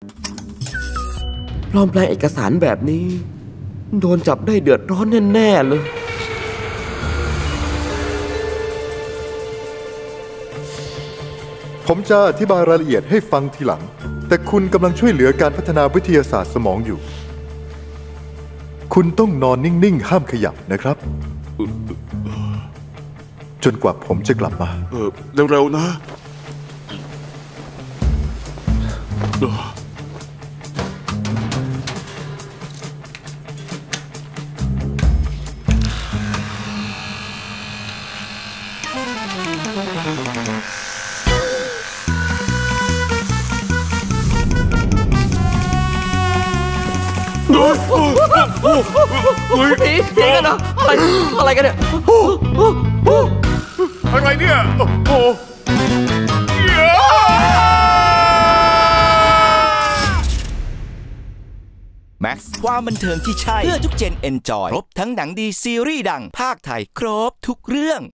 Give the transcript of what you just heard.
ปลอมแปลงเอกสารแบบนี้โดนจับได้เดือดร้อนแน่ๆเลยผมจะอธิบายรายละเอียดให้ฟังทีหลังแต่คุณกำลังช่วยเหลือการพัฒนาวิทยาศาสตร์สมองอยู่คุณต้องนอนนิ่งๆห้ามขยับนะครับจนกว่าผมจะกลับมาเร็วๆนะผีกันนะอะไรกันเนี่ยอะไรเนี่ยแม็กซ์ความบันเทิงที่ใช่เพื่อทุกเจนเอนจอยครบทั้งหนังดีซีรีส์ดังภาคไทยครบทุกเรื่อง